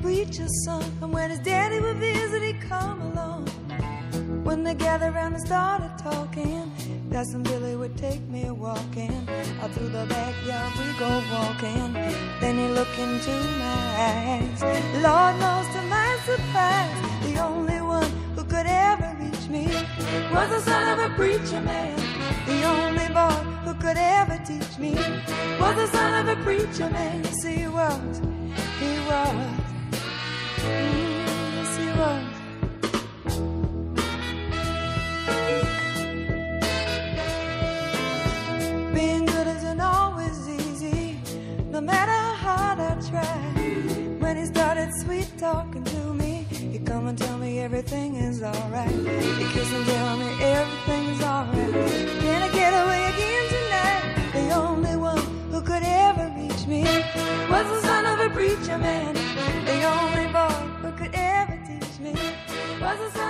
preacher's son, and when his daddy would visit, he'd come along. When they gathered around and started talking, Cousin Billy would take me walking. Out through the backyard we go walking. Then he looked into my eyes. Lord knows to my surprise, the only one who could ever reach me was the son of a preacher man. The only boy who could ever teach me was the son of a preacher man. Yes, he was, he was, yes, he was. Being good isn't always easy, no matter how hard I try. When he started sweet talking to me, he'd come and tell me everything is alright. He'd kiss and tell me everything is alright. Can I get away again tonight? The only one who could ever reach me was the son of a preacher man. The only boy who could ever teach me was the son